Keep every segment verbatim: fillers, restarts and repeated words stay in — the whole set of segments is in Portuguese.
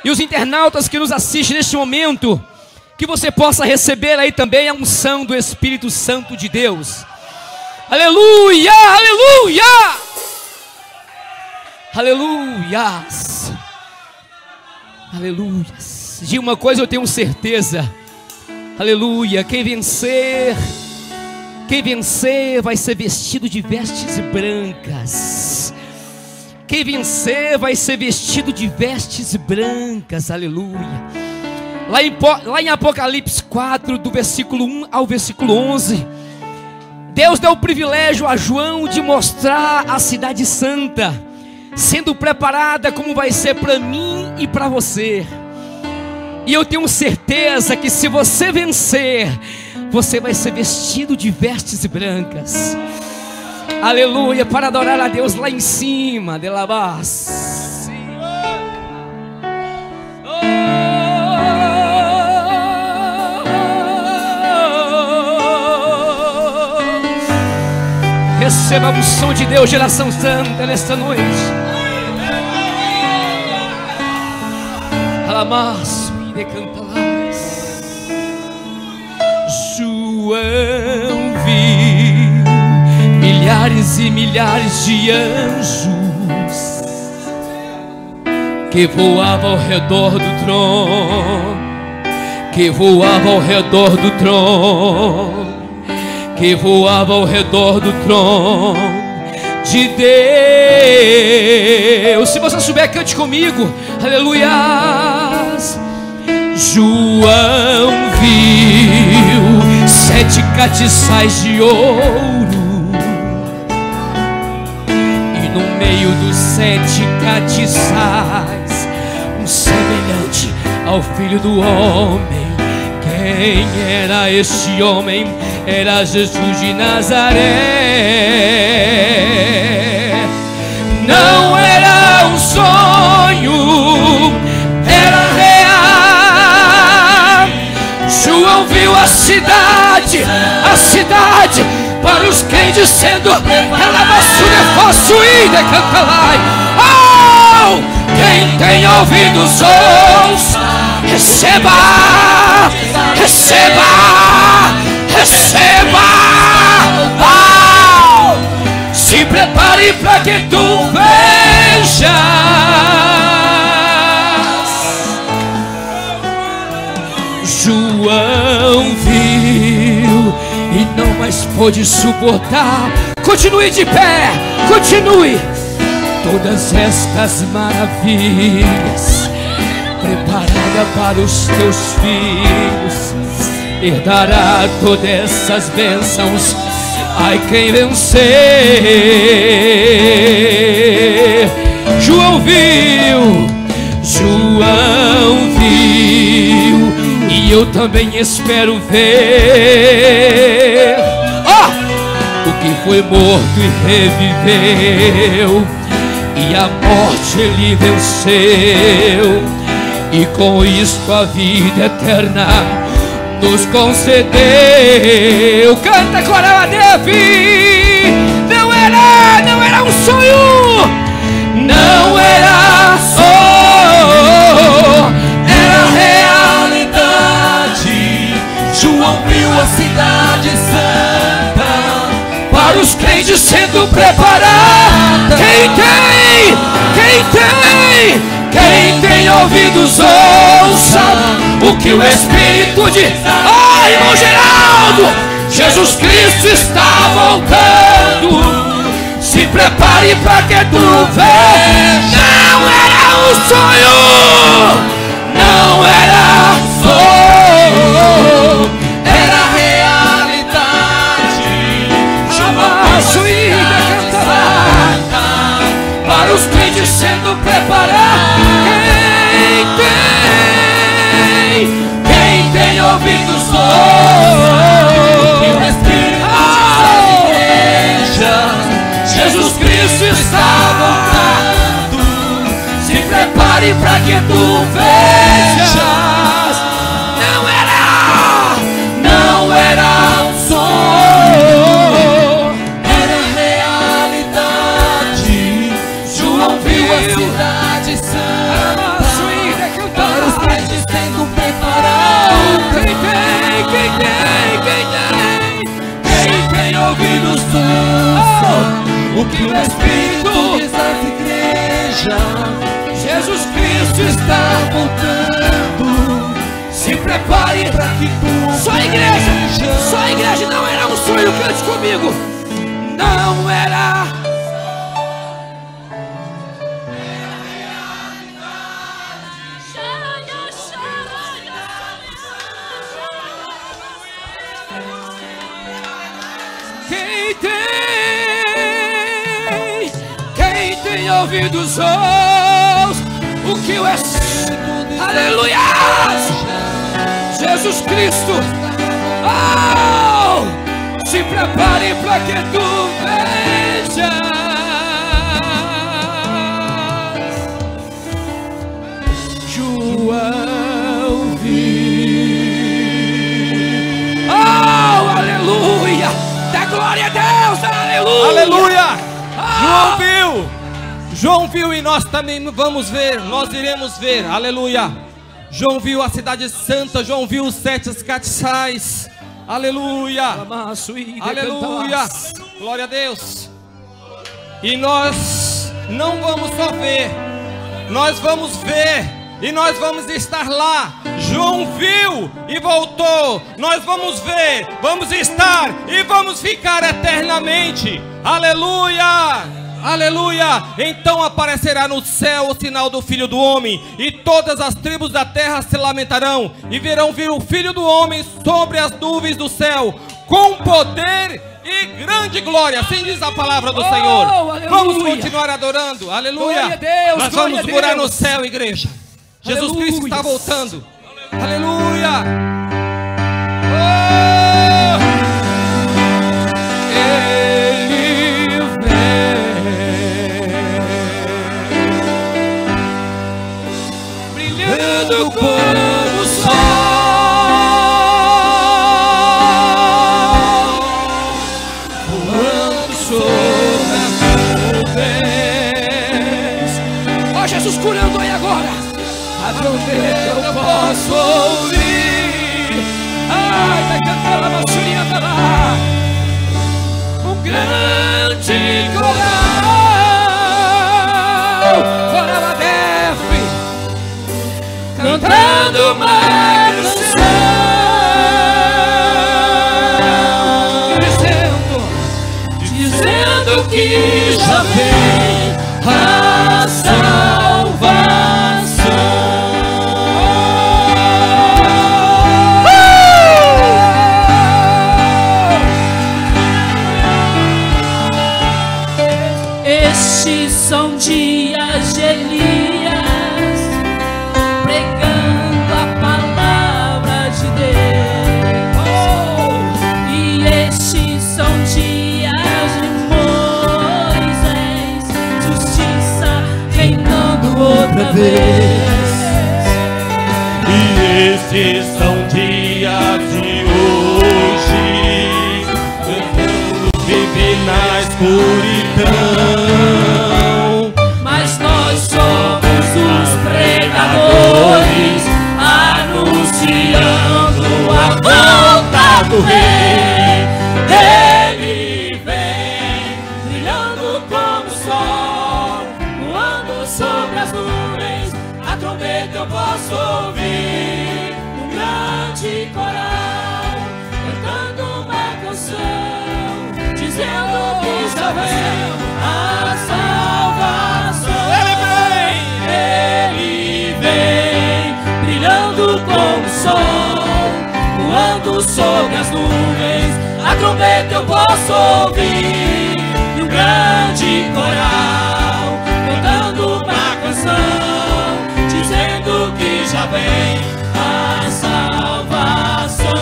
e os internautas que nos assistem neste momento, que você possa receber aí também a unção do Espírito Santo de Deus. Aleluia, aleluia, aleluias, aleluias. De uma coisa eu tenho certeza, aleluia, quem vencer, quem vencer vai ser vestido de vestes brancas. Quem vencer vai ser vestido de vestes brancas, aleluia. Lá em, lá em Apocalipse quatro, do versículo um ao versículo onze, Deus deu o privilégio a João de mostrar a cidade santa, sendo preparada como vai ser para mim e para você. E eu tenho certeza que se você vencer, você vai ser vestido de vestes brancas. Aleluia, para adorar a Deus lá em cima, de labás. Receba a unção de Deus, geração santa, nesta noite. Alamaço e decantalás. João viu milhares e milhares de anjos que voavam ao redor do trono, que voavam ao redor do trono, que voava ao redor do trono de Deus. Se você souber, cante comigo, aleluias. João viu sete castiçais de ouro, e no meio dos sete castiçais, um semelhante ao Filho do Homem. Quem era este homem? Era Jesus de Nazaré. Não era um sonho, era real. João viu a cidade, a cidade para os crentes sendo oh! Quem tem ouvidos ouça, receba, receba, receba. Oh! Se prepare para que tu vejas. João viu e não mais pôde suportar. Continue de pé, continue. Todas estas maravilhas preparada para os teus filhos, herdará todas essas bênçãos. Ai, quem vencer. João viu, João viu, e eu também espero ver. Oh! O que foi morto e reviveu, e a morte ele venceu, e com isto a vida eterna nos concedeu. Canta, coral, a Devi. Não era, não era um sonho, não era sonho, era realidade. João viu a cidade santa para os crentes sendo preparada. Quem tem, quem tem, quem tem ouvidos ouça o que o Espírito diz. Ah, irmão Geraldo, Jesus Cristo está voltando. Se prepare para que tu veja. Não era um sonho, não era sonho, era realidade. Chamaço e cantará para os crentes sendo preparados. Quem tem, quem tem ouvidos ouça que o Espírito diz. Jesus Cristo está voltando. Se prepare para que tu vejas. Não era, não era um sonho, era realidade. João viu a cidade santa o que o Espírito diz às igrejas. Jesus Cristo está voltando. Se prepare para que tu só a igreja, só a igreja. Não era um sonho, cante comigo. Não era. Quem tem, quem tem ouvidos ouve o que o Espírito diz. Aleluia! Jesus Cristo, oh, se prepare para que tu vejas. João viu. Oh, aleluia! Dá glória a Deus, aleluia! Aleluia! Oh. João viu! João viu e nós também vamos ver, nós iremos ver, aleluia! João viu a cidade santa, João viu os sete castiçais, aleluia! Aleluia! Glória a Deus! E nós não vamos só ver, nós vamos ver e nós vamos estar lá. João viu e voltou. Nós vamos ver, vamos estar e vamos ficar eternamente. Aleluia! Aleluia! Então aparecerá no céu o sinal do Filho do Homem, e todas as tribos da terra se lamentarão, e verão vir o Filho do Homem sobre as nuvens do céu, com poder e grande glória. Assim diz a palavra do Oh, Senhor. aleluia. Vamos continuar adorando. Aleluia! Glória a Deus, Nós glória vamos a morar Deus. no céu, igreja. Jesus Aleluia. Cristo está voltando. Aleluia! Oh! Ele vem, brilhando como o sol, voando sobre as nuvens. Ó, Jesus curando aí agora. Aproveita, eu posso ouvir. Ai, vai cantar a machurinha da lá. Um grande coral, coral Adef, cantando uma canção, dizendo, dizendo que já vem a salvação. Estes são dias de Elias, pregando a palavra de Deus. E estes são dias de Moisés, justiça reinando outra vez. E estes são dias de hoje, vive na escuridão, Mas nós somos os pregadores, anunciando a volta do Rei. Ele vem, brilhando como o sol, voando sobre as nuvens. A trombeta eu posso ouvir, um grande coral, cantando uma canção, dizendo que já vem a salvação. Ele vem, brilhando como o sol, voando sobre as nuvens. A trombeta eu posso ouvir, e um grande coral, cantando uma canção, dizendo que já vem a salvação.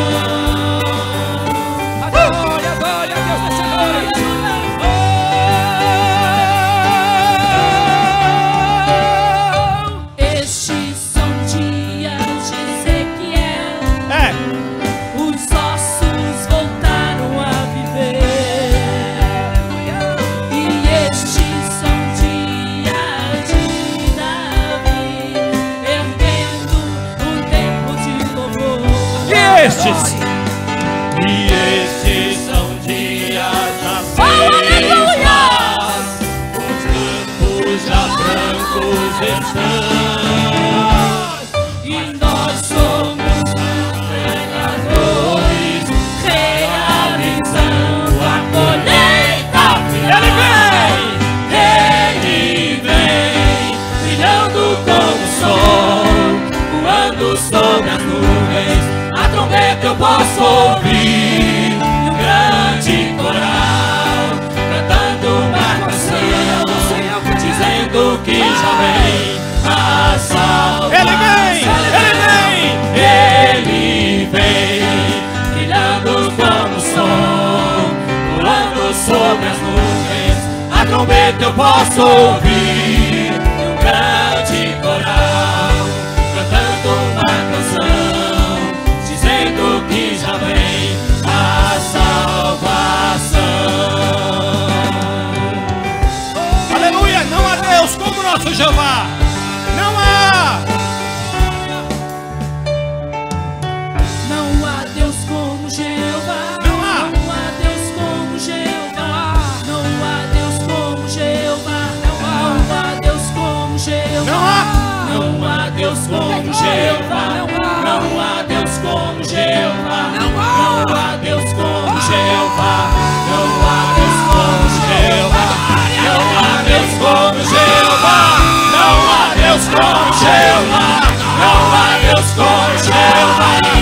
Glória, glória a Deus nessa noite. Estes são dias de Ezequiel, é, os ossos voltaram a viver. E estes são dias de Davi, erguendo um tempo de louvor. e estes, e estes são dias da Oh, aleluia! E nós somos pregadores, realizando a colheita final. Ele vem, brilhando como o sol, voando sobre as nuvens. A trombeta eu posso ouvir, e um grande coral cantando uma canção, dizendo que já vem a salvação. Ele vem, Ele vem, brilhando como o sol, voando sobre as nuvens. A trombeta eu posso ouvir, e um grande coral cantando uma canção, dizendo que já vem a salvação. Aleluia, não há Deus como nosso Jeová. Não há. Não há Deus como Jeová. Não há. Não há Deus como Jeová. Não há Deus como Jeová. Não há Deus como Jeová. Não há. Não há Deus como Jeová. Não há Deus como Jeová. Não há Deus como Jeová. Não há Deus como Jeová. Não há Deus como Jeová. Não há Deus como Jeová. Não há Deus como Jeová.